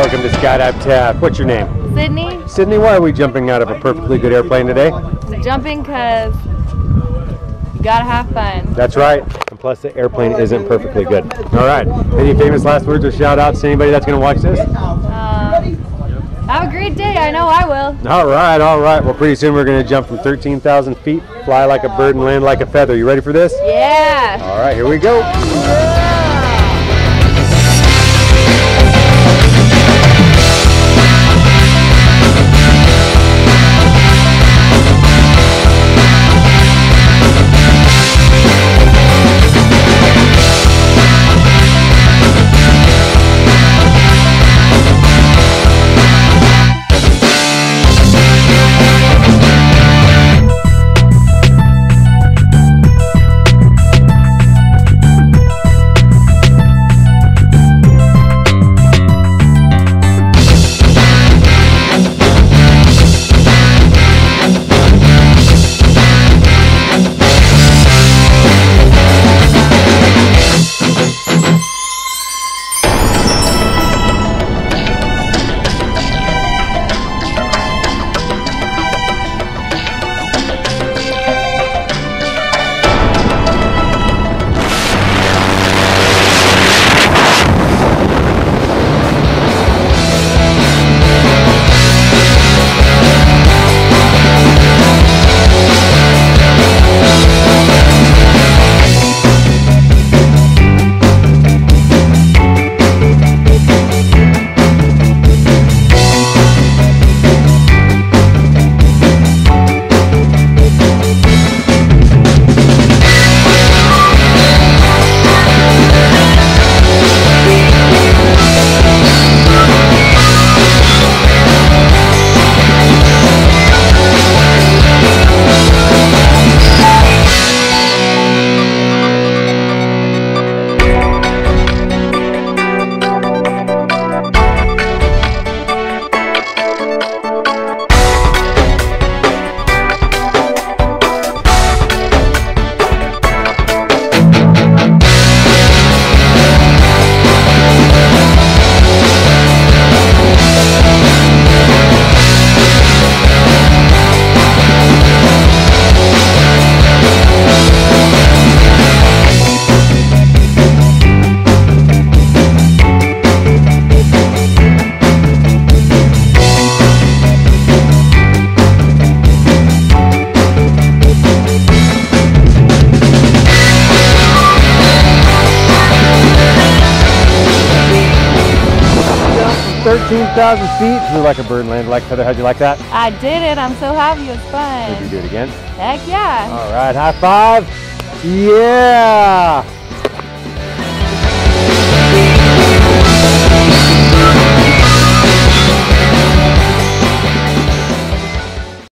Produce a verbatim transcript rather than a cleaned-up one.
welcome to Skydive Taft. What's your name? Sydney. Sydney, why are we jumping out of a perfectly good airplane today? Jumping because you gotta have fun. That's right. And plus the airplane isn't perfectly good. All right. Any famous last words or shout outs to anybody that's going to watch this? Uh, have a great day. I know I will. All right, all right. Well, pretty soon we're going to jump from thirteen thousand feet, fly like a bird and land like a feather. You ready for this? Yeah. All right, here we go. thirteen thousand feet, flew like a bird and landed like a feather. How'd you like that? I did it. I'm so happy. It was fun. Would you do it again? Heck yeah. All right, high five. Yeah.